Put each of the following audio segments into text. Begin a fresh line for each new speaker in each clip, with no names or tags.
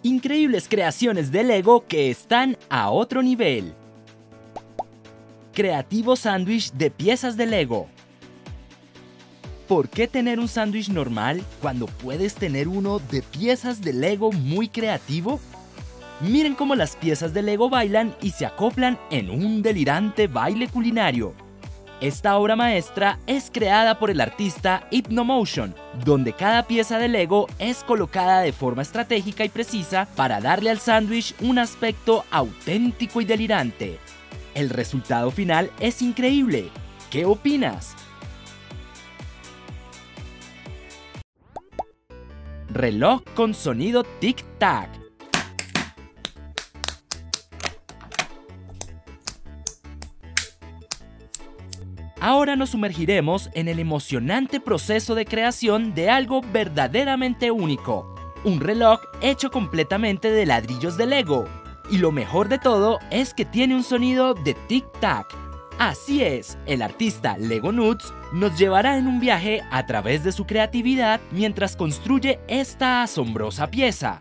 Increíbles creaciones de Lego que están a otro nivel. Creativo sándwich de piezas de Lego. ¿Por qué tener un sándwich normal cuando puedes tener uno de piezas de Lego muy creativo? Miren cómo las piezas de Lego bailan y se acoplan en un delirante baile culinario. Esta obra maestra es creada por el artista Hypnomotion, donde cada pieza de Lego es colocada de forma estratégica y precisa para darle al sándwich un aspecto auténtico y delirante. El resultado final es increíble. ¿Qué opinas? Reloj con sonido tic-tac. Ahora nos sumergiremos en el emocionante proceso de creación de algo verdaderamente único. Un reloj hecho completamente de ladrillos de Lego. Y lo mejor de todo es que tiene un sonido de tic-tac. Así es, el artista Lego Nuts nos llevará en un viaje a través de su creatividad mientras construye esta asombrosa pieza.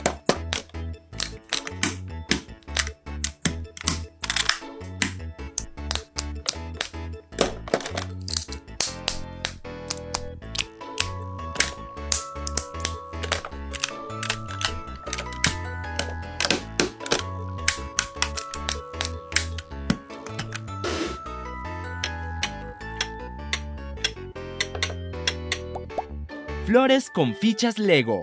Flores con fichas Lego.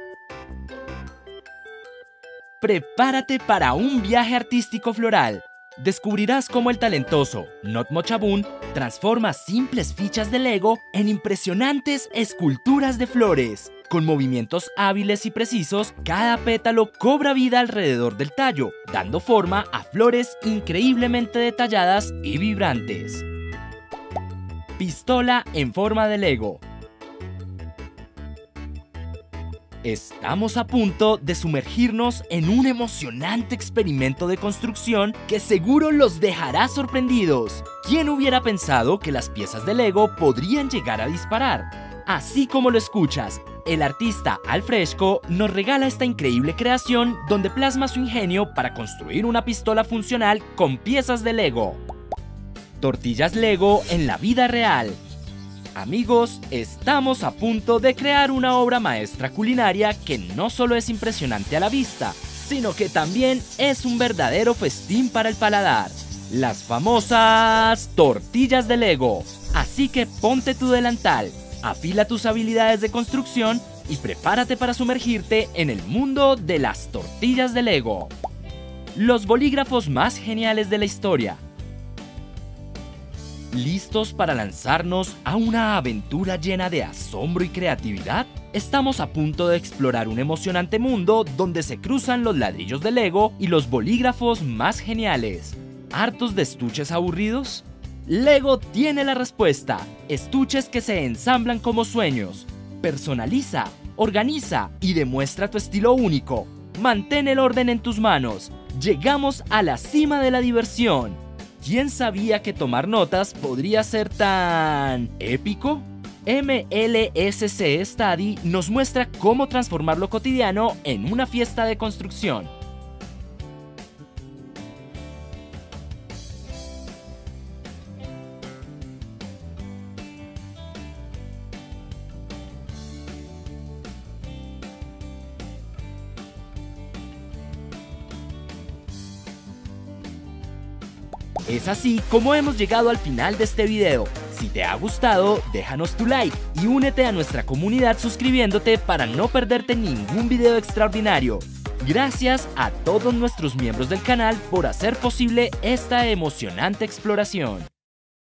Prepárate para un viaje artístico floral. Descubrirás cómo el talentoso Not Mochabun transforma simples fichas de Lego en impresionantes esculturas de flores. Con movimientos hábiles y precisos, cada pétalo cobra vida alrededor del tallo, dando forma a flores increíblemente detalladas y vibrantes. Pistola en forma de Lego. Estamos a punto de sumergirnos en un emocionante experimento de construcción que seguro los dejará sorprendidos. ¿Quién hubiera pensado que las piezas de Lego podrían llegar a disparar? Así como lo escuchas, el artista Alfresco nos regala esta increíble creación donde plasma su ingenio para construir una pistola funcional con piezas de Lego. Tortillas Lego en la vida real. Amigos, estamos a punto de crear una obra maestra culinaria que no solo es impresionante a la vista, sino que también es un verdadero festín para el paladar. Las famosas tortillas de Lego. Así que ponte tu delantal, afila tus habilidades de construcción y prepárate para sumergirte en el mundo de las tortillas de Lego. Los bolígrafos más geniales de la historia. ¿Listos para lanzarnos a una aventura llena de asombro y creatividad? Estamos a punto de explorar un emocionante mundo donde se cruzan los ladrillos de Lego y los bolígrafos más geniales. ¿Hartos de estuches aburridos? Lego tiene la respuesta. Estuches que se ensamblan como sueños. Personaliza, organiza y demuestra tu estilo único. Mantén el orden en tus manos. Llegamos a la cima de la diversión. ¿Quién sabía que tomar notas podría ser tan épico? MLSC Study nos muestra cómo transformar lo cotidiano en una fiesta de construcción. Es así como hemos llegado al final de este video. Si te ha gustado, déjanos tu like y únete a nuestra comunidad suscribiéndote para no perderte ningún video extraordinario. Gracias a todos nuestros miembros del canal por hacer posible esta emocionante exploración.